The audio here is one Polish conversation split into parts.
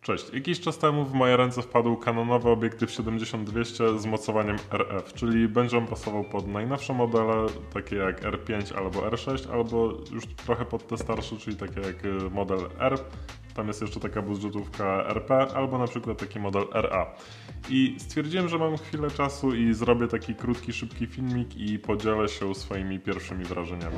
Cześć, jakiś czas temu w moje ręce wpadł kanonowy obiektyw 70-200 z mocowaniem RF, czyli będzie on pasował pod najnowsze modele, takie jak R5 albo R6, albo już trochę pod te starsze, czyli takie jak model R. Tam jest jeszcze taka budżetówka RP, albo na przykład taki model RA. I stwierdziłem, że mam chwilę czasu i zrobię taki krótki, szybki filmik i podzielę się swoimi pierwszymi wrażeniami.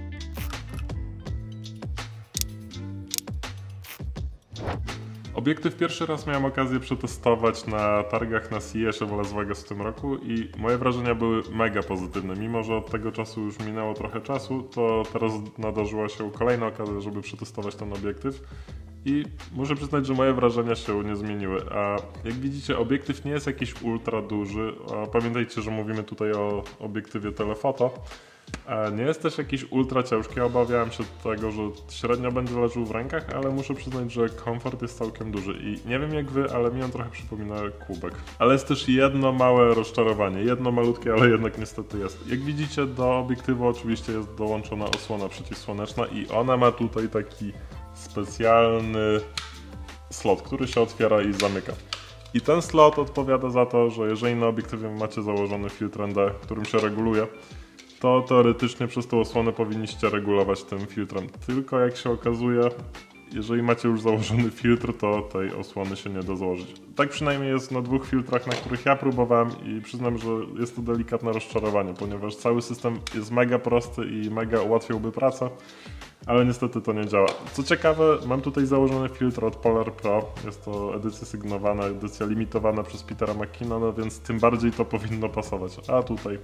Obiektyw pierwszy raz miałem okazję przetestować na targach na CES-ie w Las Vegas w tym roku i moje wrażenia były mega pozytywne. Mimo że od tego czasu już minęło trochę czasu, to teraz nadarzyła się kolejna okazja, żeby przetestować ten obiektyw. I muszę przyznać, że moje wrażenia się nie zmieniły, a jak widzicie obiektyw nie jest jakiś ultra duży, a pamiętajcie, że mówimy tutaj o obiektywie telefoto. Nie jest też jakiś ultra ciężki, obawiałem się tego, że średnio będzie leżał w rękach, ale muszę przyznać, że komfort jest całkiem duży i nie wiem jak wy, ale mi on trochę przypomina kubek. Ale jest też jedno małe rozczarowanie, jedno malutkie, ale jednak niestety jest. Jak widzicie, do obiektywu oczywiście jest dołączona osłona przeciwsłoneczna i ona ma tutaj taki specjalny slot, który się otwiera i zamyka. I ten slot odpowiada za to, że jeżeli na obiektywie macie założony filtr ND, którym się reguluje, to teoretycznie przez tą osłonę powinniście regulować tym filtrem. Tylko jak się okazuje, jeżeli macie już założony filtr, to tej osłony się nie da założyć. Tak przynajmniej jest na dwóch filtrach, na których ja próbowałem i przyznam, że jest to delikatne rozczarowanie, ponieważ cały system jest mega prosty i mega ułatwiałby pracę, ale niestety to nie działa. Co ciekawe, mam tutaj założony filtr od Polar Pro. Jest to edycja sygnowana, edycja limitowana przez Petera McKinnona, więc tym bardziej to powinno pasować. A tutaj,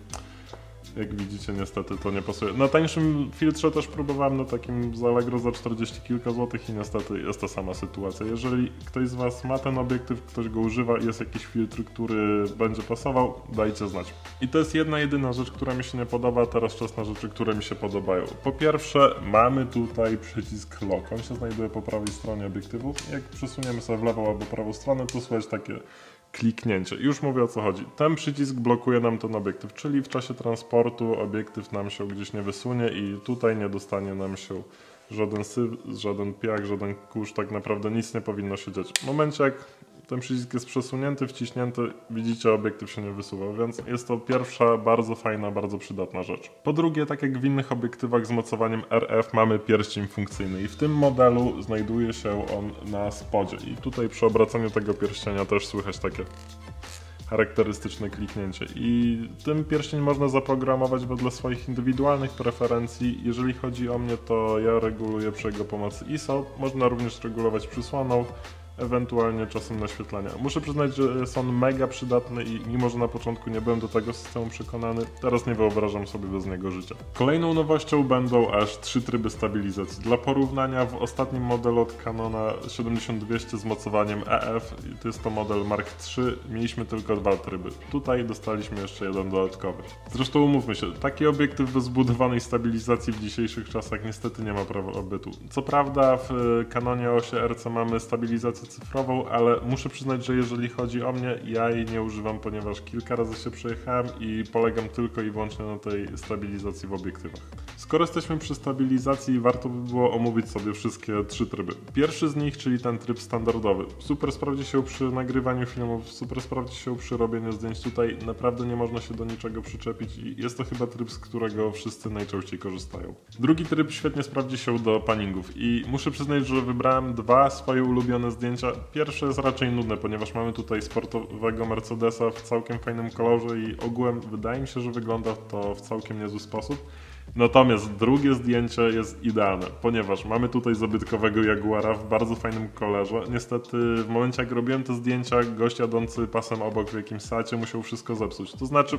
jak widzicie, niestety to nie pasuje. Na tańszym filtrze też próbowałem, na takim z Allegro za 40 kilka złotych i niestety jest ta sama sytuacja. Jeżeli ktoś z was ma ten obiektyw, ktoś go używa i jest jakiś filtr, który będzie pasował, dajcie znać. I to jest jedna jedyna rzecz, która mi się nie podoba, teraz czas na rzeczy, które mi się podobają. Po pierwsze, mamy tutaj przycisk lock, on się znajduje po prawej stronie obiektywu. Jak przesuniemy sobie w lewą albo prawą stronę, to słychać takie kliknięcie. Już mówię o co chodzi. Ten przycisk blokuje nam ten obiektyw, czyli w czasie transportu obiektyw nam się gdzieś nie wysunie i tutaj nie dostanie nam się żaden syf, żaden piach, żaden kurz, tak naprawdę nic nie powinno się dziać. W momencie jak ten przycisk jest przesunięty, wciśnięty, widzicie, obiektyw się nie wysuwa, więc jest to pierwsza bardzo fajna, bardzo przydatna rzecz. Po drugie, tak jak w innych obiektywach z mocowaniem RF mamy pierścień funkcyjny i w tym modelu znajduje się on na spodzie i tutaj przy obracaniu tego pierścienia też słychać takie charakterystyczne kliknięcie i ten pierścień można zaprogramować wedle swoich indywidualnych preferencji. Jeżeli chodzi o mnie, to ja reguluję przy jego pomocy ISO, można również regulować przysłoną, ewentualnie czasem naświetlania. Muszę przyznać, że jest on mega przydatny i mimo, że na początku nie byłem do tego systemu przekonany, teraz nie wyobrażam sobie bez niego życia. Kolejną nowością będą aż 3 tryby stabilizacji. Dla porównania w ostatnim modelu od Canona 70-200 z mocowaniem EF, to jest to model Mark III, mieliśmy tylko 2 tryby. Tutaj dostaliśmy jeszcze jeden dodatkowy. Zresztą umówmy się, taki obiektyw bez zbudowanej stabilizacji w dzisiejszych czasach niestety nie ma prawa bytu. Co prawda w Canonie osie RC mamy stabilizację cyfrową, ale muszę przyznać, że jeżeli chodzi o mnie, ja jej nie używam, ponieważ kilka razy się przejechałem i polegam tylko i wyłącznie na tej stabilizacji w obiektywach. Skoro jesteśmy przy stabilizacji, warto by było omówić sobie wszystkie 3 tryby. Pierwszy z nich, czyli ten tryb standardowy. Super sprawdzi się przy nagrywaniu filmów, super sprawdzi się przy robieniu zdjęć. Tutaj naprawdę nie można się do niczego przyczepić i jest to chyba tryb, z którego wszyscy najczęściej korzystają. Drugi tryb świetnie sprawdzi się do paningów i muszę przyznać, że wybrałem 2 swoje ulubione zdjęcia. Pierwsze jest raczej nudne, ponieważ mamy tutaj sportowego Mercedesa w całkiem fajnym kolorze i ogółem wydaje mi się, że wygląda to w całkiem niezły sposób. Natomiast drugie zdjęcie jest idealne, ponieważ mamy tutaj zabytkowego Jaguara w bardzo fajnym kolorze. Niestety w momencie jak robiłem te zdjęcia, gość jadący pasem obok w jakimś Seacie musiał wszystko zepsuć. To znaczy,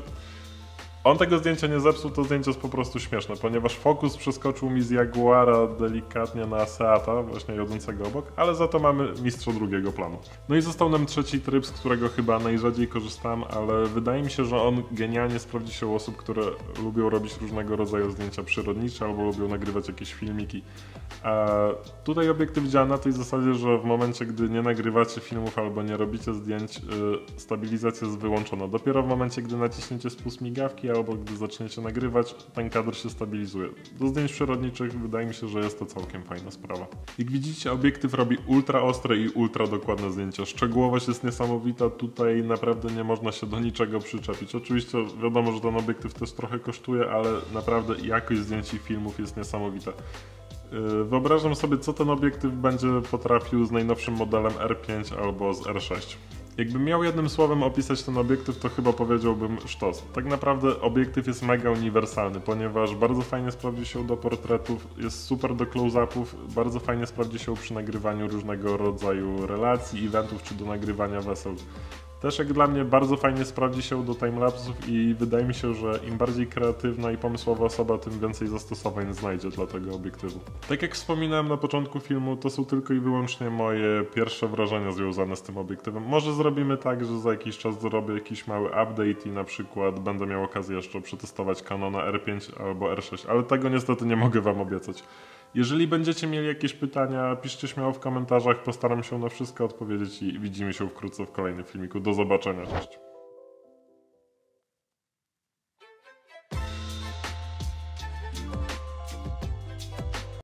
on tego zdjęcia nie zepsuł, to zdjęcie jest po prostu śmieszne, ponieważ fokus przeskoczył mi z Jaguara delikatnie na Seata, właśnie jadącego obok, ale za to mamy mistrza drugiego planu. No i został nam trzeci tryb, z którego chyba najrzadziej korzystam, ale wydaje mi się, że on genialnie sprawdzi się u osób, które lubią robić różnego rodzaju zdjęcia przyrodnicze albo lubią nagrywać jakieś filmiki. Tutaj obiektyw działa na tej zasadzie, że w momencie, gdy nie nagrywacie filmów albo nie robicie zdjęć, stabilizacja jest wyłączona. Dopiero w momencie, gdy naciśniecie spust migawki albo gdy zaczniecie nagrywać, ten kadr się stabilizuje. Do zdjęć przyrodniczych wydaje mi się, że jest to całkiem fajna sprawa. Jak widzicie, obiektyw robi ultra ostre i ultra dokładne zdjęcia. Szczegółowość jest niesamowita, tutaj naprawdę nie można się do niczego przyczepić. Oczywiście wiadomo, że ten obiektyw też trochę kosztuje, ale naprawdę jakość zdjęć i filmów jest niesamowita. Wyobrażam sobie, co ten obiektyw będzie potrafił z najnowszym modelem R5 albo z R6. Jakbym miał jednym słowem opisać ten obiektyw, to chyba powiedziałbym sztos. Tak naprawdę obiektyw jest mega uniwersalny, ponieważ bardzo fajnie sprawdzi się do portretów, jest super do close-upów, bardzo fajnie sprawdzi się przy nagrywaniu różnego rodzaju relacji, eventów czy do nagrywania weseł. Też jak dla mnie bardzo fajnie sprawdzi się do timelapsów i wydaje mi się, że im bardziej kreatywna i pomysłowa osoba, tym więcej zastosowań znajdzie dla tego obiektywu. Tak jak wspominałem na początku filmu, to są tylko i wyłącznie moje pierwsze wrażenia związane z tym obiektywem. Może zrobimy tak, że za jakiś czas zrobię jakiś mały update i na przykład będę miał okazję jeszcze przetestować Canona R5 albo R6, ale tego niestety nie mogę wam obiecać. Jeżeli będziecie mieli jakieś pytania, piszcie śmiało w komentarzach, postaram się na wszystko odpowiedzieć i widzimy się wkrótce w kolejnym filmiku. Do zobaczenia, cześć!